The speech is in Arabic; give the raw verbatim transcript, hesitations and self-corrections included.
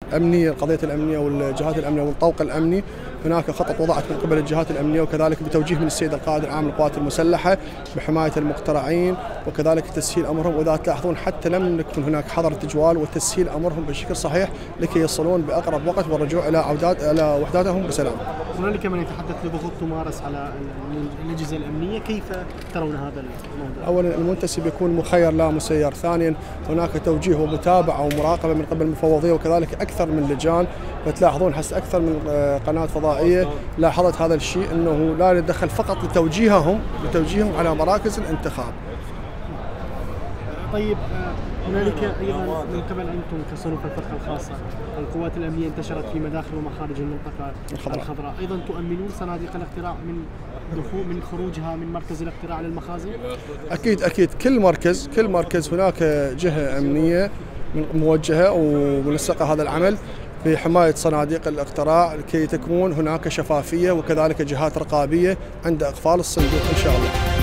امنيه، القضيه الامنيه والجهات الامنيه والطوق الامني. هناك خطط وضعت من قبل الجهات الامنيه وكذلك بتوجيه من السيد القائد العام للقوات المسلحه بحمايه المقترعين وكذلك تسهيل امرهم. واذا تلاحظون حتى لم يكن هناك حظر تجوال وتسهيل امرهم بشكل صحيح لكي يصلون باقرب وقت والرجوع الى عودات الى وحداتهم بسلام. هنالك من يتحدث لضغوط تمارس على الاجهزه الامنيه، كيف ترون هذا الموضوع؟ اولا المنتسب يكون مخير لا مسير، ثانيا هناك توجيه ومتابعه ومراقبه من قبل المفوضيه وكذلك اكثر من لجان. فتلاحظون حتى اكثر من قناه فضائيه لاحظت هذا الشيء انه لا يتدخل فقط لتوجيههم لتوجيههم على مراكز الانتخاب. طيب هنالك ايضا من قبل انتم كصنوف الفرقه الخاصه القوات الامنيه انتشرت في مداخل ومخارج المنطقه الخضراء, الخضراء. ايضا تؤمنون صناديق الاقتراع من دخول من خروجها من مركز الاقتراع للمخازن؟ اكيد اكيد كل مركز كل مركز هناك جهه امنيه موجهه ومنسقه هذا العمل في حمايه صناديق الاقتراع لكي تكون هناك شفافيه وكذلك جهات رقابيه عند اقفال الصندوق ان شاء الله.